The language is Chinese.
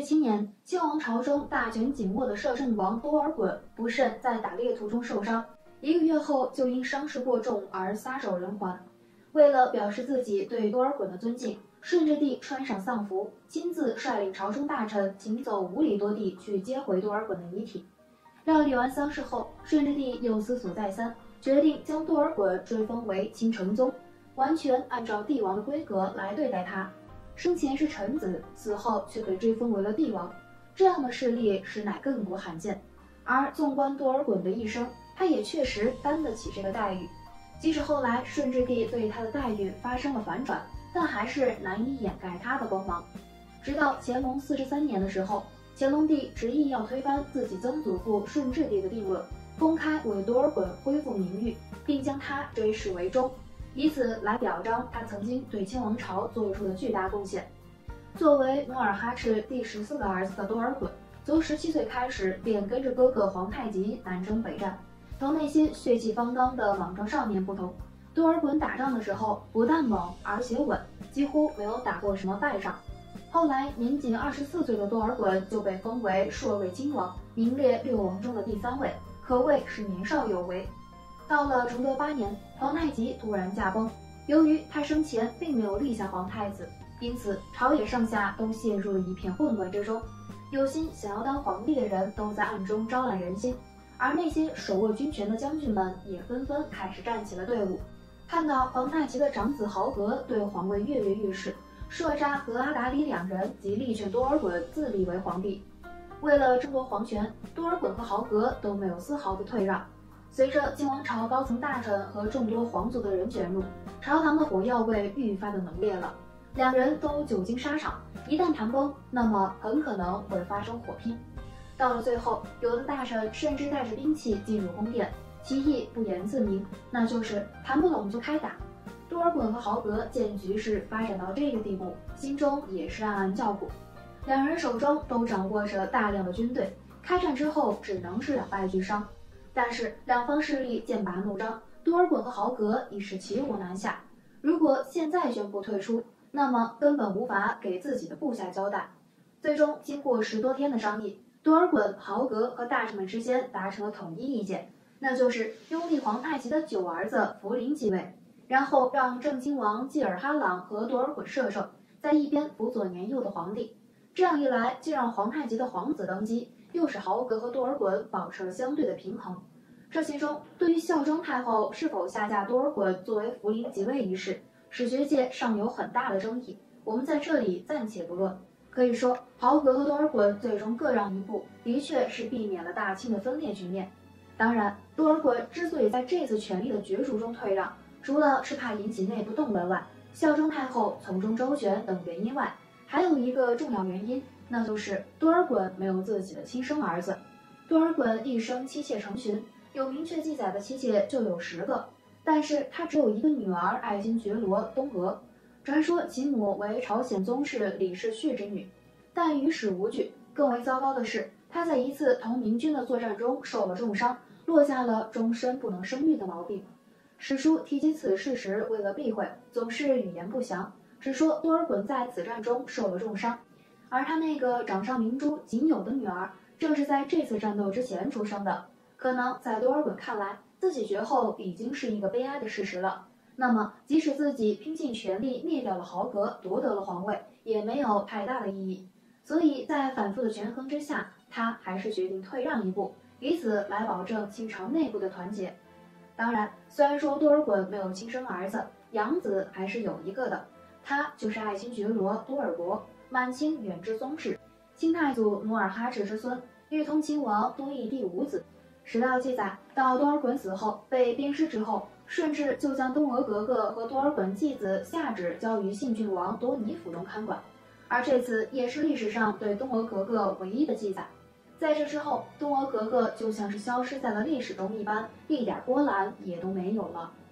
7年，清王朝中大权紧握的摄政王多尔衮不慎在打猎途中受伤，1个月后就因伤势过重而撒手人寰。为了表示自己对多尔衮的尊敬，顺治帝穿上丧服，亲自率领朝中大臣行走5里多地去接回多尔衮的遗体。料理完丧事后，顺治帝又思索再三，决定将多尔衮追封为清成宗，完全按照帝王的规格来对待他。生前是臣子，死后却被追封为了帝王，这样的事例实乃亘古罕见。而纵观多尔衮的一生，他也确实担得起这个待遇。即使后来顺治帝对他的待遇发生了反转，但还是难以掩盖他的光芒。直到乾隆43年的时候，乾隆帝执意要推翻自己曾祖父顺治帝的定论，公开为多尔衮恢复名誉，并将他追谥为忠，以此来表彰他曾经对清王朝做出的巨大贡献。作为努尔哈赤第14个儿子的多尔衮，从17岁开始便跟着哥哥皇太极南征北战。同那些血气方刚的莽撞少年不同，多尔衮打仗的时候不但猛，而且稳，几乎没有打过什么败仗。后来年仅24岁的多尔衮就被封为朔瑞亲王，名列6王中的第3位，可谓是年少有为。到了崇德8年，皇太极突然驾崩，由于他生前并没有立下皇太子，因此朝野上下都陷入了一片混乱之中。有心想要当皇帝的人都在暗中招揽人心，而那些手握军权的将军们也纷纷开始站起了队伍。看到皇太极的长子豪格对皇位跃跃欲试，摄扎和阿达里2人即力劝多尔衮自立为皇帝。为了争夺皇权，多尔衮和豪格都没有丝毫的退让。随着清王朝高层大臣和众多皇族的人卷入，朝堂的火药味愈发的浓烈了。2人都久经沙场，一旦谈崩，那么很可能会发生火拼。到了最后，有的大臣甚至带着兵器进入宫殿，其意不言自明，那就是谈不拢就开打。多尔衮和豪格见局势发展到这个地步，心中也是暗暗叫苦。2人手中都掌握着大量的军队，开战之后只能是两败俱伤。但是两方势力剑拔弩张，多尔衮和豪格已是骑虎难下。如果现在宣布退出，那么根本无法给自己的部下交代。最终经过10多天的商议，多尔衮、豪格和大臣们之间达成了统一意见，那就是拥立皇太极的9儿子福临继位，然后让正亲王济尔哈朗和多尔衮摄政，在一边辅佐年幼的皇帝。这样一来，既让皇太极的皇子登基，又使豪格和多尔衮保持了相对的平衡。这其中，对于孝庄太后是否下嫁多尔衮作为福临即位一事，史学界尚有很大的争议，我们在这里暂且不论。可以说，豪格和多尔衮最终各让一步，的确是避免了大清的分裂局面。当然，多尔衮之所以在这次权力的角逐中退让，除了是怕引起内部动乱外，孝庄太后从中周旋等原因外，还有一个重要原因，那就是多尔衮没有自己的亲生儿子。多尔衮一生妻妾成群，有明确记载的妻妾就有10个，但是他只有一个女儿爱新觉罗东娥，传说其母为朝鲜宗室李世旭之女，但与史无据。更为糟糕的是，他在一次同明军的作战中受了重伤，落下了终身不能生育的毛病。史书提及此事时，为了避讳，总是语言不详，只说多尔衮在此战中受了重伤，而他那个掌上明珠仅有的女儿，正是在这次战斗之前出生的。可能在多尔衮看来，自己绝后已经是一个悲哀的事实了。那么，即使自己拼尽全力灭掉了豪格，夺得了皇位，也没有太大的意义。所以在反复的权衡之下，他还是决定退让一步，以此来保证清朝内部的团结。当然，虽然说多尔衮没有亲生儿子，养子还是有一个的，他就是爱新觉罗多尔国，满清远支宗室，清太祖努尔哈赤之孙，豫通亲王多益第5子。史料记载，到多尔衮死后被鞭尸之后，顺治就将东娥格格和多尔衮继子下旨交于信郡王多尼府中看管，而这次也是历史上对东娥格格唯一的记载。在这之后，东娥格格就像是消失在了历史中一般，一点波澜也都没有了。